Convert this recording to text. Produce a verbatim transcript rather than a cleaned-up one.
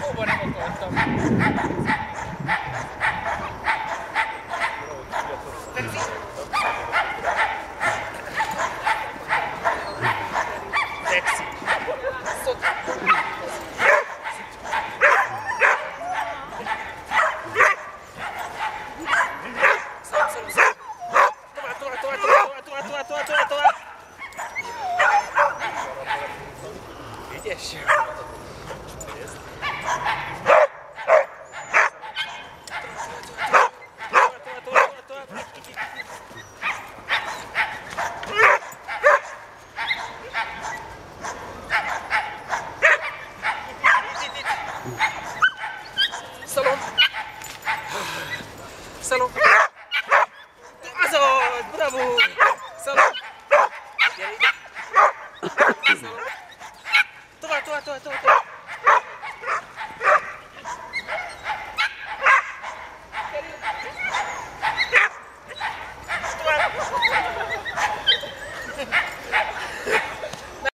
Hova nem akartam. Szexi. Szok. Szalom, szalom, szalom. Tovább, tovább, tovább, tovább, tovább, tovább, tovább, tovább, tovább. Ügyes. Szalom. Szalom.